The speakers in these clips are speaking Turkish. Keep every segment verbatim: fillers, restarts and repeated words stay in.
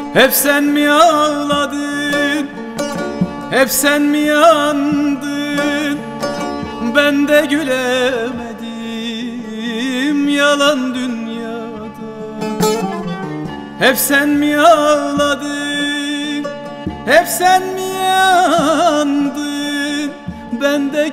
Hep sen mi ağladın, hep sen mi yandın, ben de gülemedim yalan dünyada. Hep sen mi ağladın, hep sen mi yandın, ben de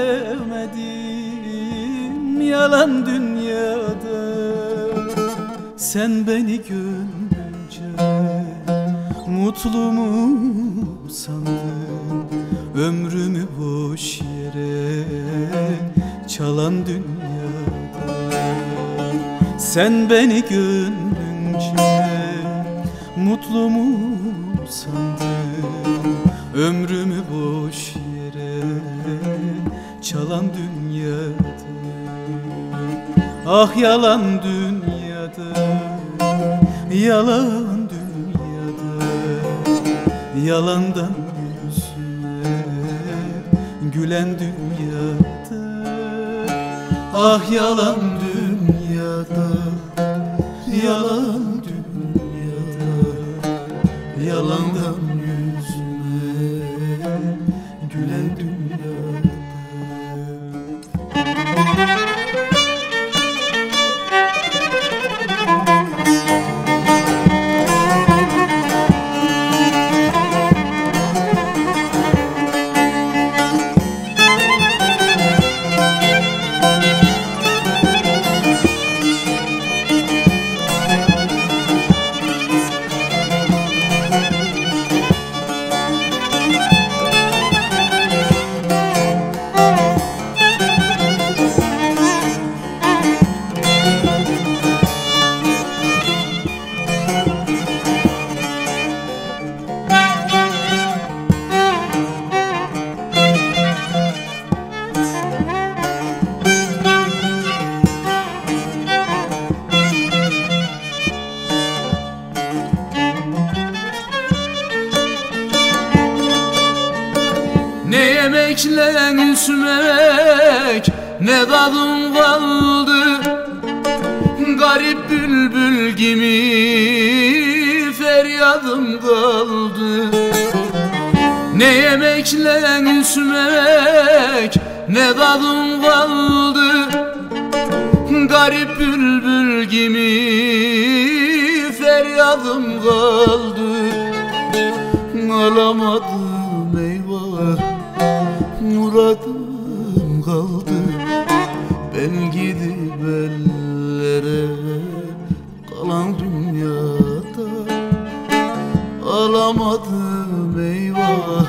gülemedim yalan dünyada. Sen beni gönlünce mutlu mu sandın, ömrümü boş yere çalan dünyada. Sen beni gönlünce mutlu mu sandın, ömrümü boş yere çalan dünyada. Ah yalan dünyada, yalan dünyada, yalandan yüzüme gülen dünyada. Ah yalan dünyada, yalan dünyada, yalandan yüzüme gülen dünyada. Ne yemekle üzmek, ne tadım kaldı, garip bülbül gibi feryadım kaldı. Ne yemekle üzmek, ne tadım kaldı, garip bülbül gibi feryadım kaldı. Alamadım eyvah, muradım kaldı, ben gidip ellere kalan dünyada. Alamadım eyvah,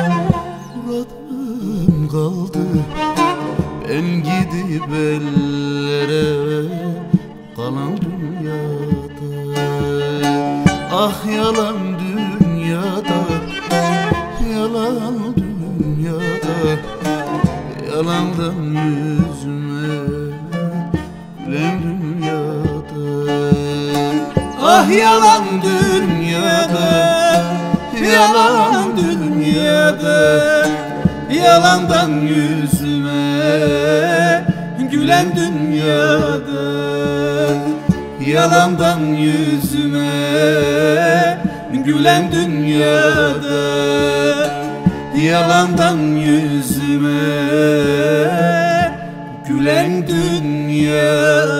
muradım kaldı, ben gidip ellere kalan dünyada. Ah yalan dünyada, yalan dünyada, yalandan yüzüme gülen dünyada. Ah yalan dünyada, yalan dünyada, yalandan yüzüme gülen dünyada. Yalandan yüzüme gülen dünyada, yalandan yüzüme gülen dünyada.